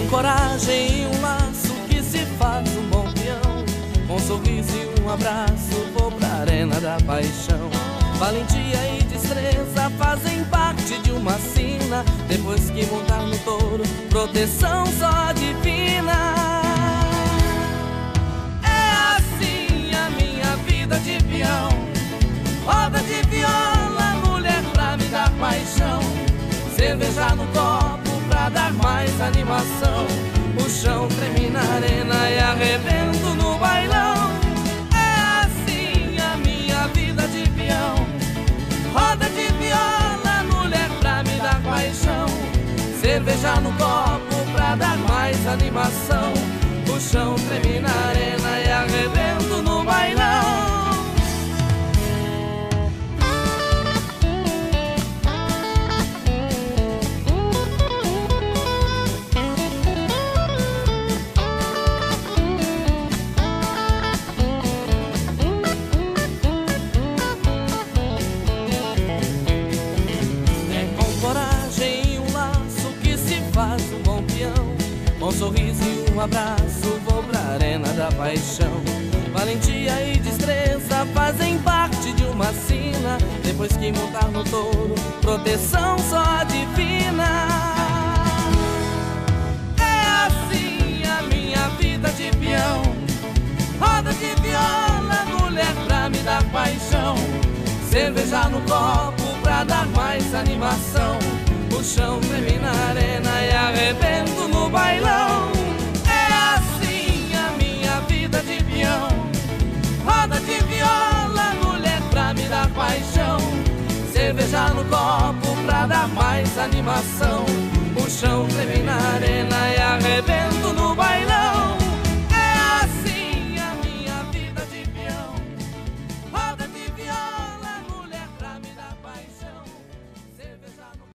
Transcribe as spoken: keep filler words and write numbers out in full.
com coragem e um laço que se faz um bom peão. Com um sorriso e um abraço vou pra arena da paixão. Valentia e destreza fazem parte de uma sina. Depois que montar no touro, proteção só divina. É assim a minha vida de peão. Roda de viola, mulher pra me dar paixão. Cerveja no copo pra dar mais animação. O chão treme na arena e arrebento no bailão. É assim a minha vida de peão. Roda de viola, mulher pra me dar paixão. Cerveja no copo pra dar mais animação. O chão treme na arena e arrebento no bailão. Faz um bom peão, com um sorriso e um abraço vou pra arena da paixão. Valentia e destreza fazem parte de uma sina. Depois que montar no touro, proteção só divina. É assim a minha vida de peão. Roda de viola, mulher pra me dar paixão. Cerveja no copo pra dar mais animação. O chão treme na arena e arrebento no bailão. É assim a minha vida de peão. Roda de viola, mulher pra me dar paixão. Cerveja no copo pra dar mais animação. O chão treme na arena